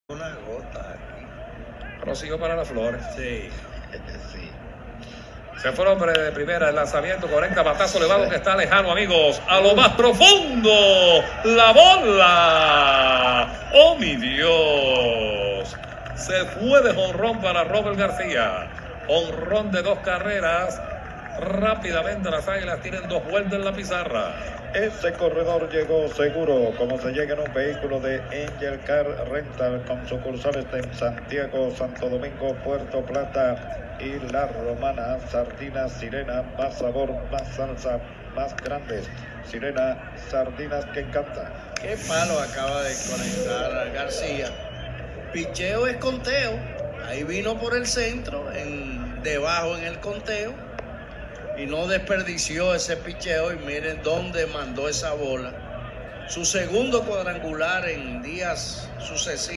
Una gota aquí. Rocío para las flores. Sí, sí. Se fue el hombre de primera, el lanzamiento conecta, batazo elevado que está lejano, amigos, a lo más profundo, la bola. ¡Oh, mi Dios! Se fue de jonrón para Robert García. Jonrón de 2 carreras. Rápidamente las Águilas tienen 2 vueltas en la pizarra. Ese corredor llegó seguro, como se llega en un vehículo de Angel Car Rental, con sucursales en Santiago, Santo Domingo, Puerto Plata y La Romana. Sardinas Sirena, más sabor, más salsa, más grandes. Sirena, sardinas que encantan. Qué palo acaba de conectar García. Picheo es conteo. Ahí vino por el centro, debajo en el conteo. Y no desperdició ese picheo. Y miren dónde mandó esa bola. Su segundo cuadrangular en días sucesivos.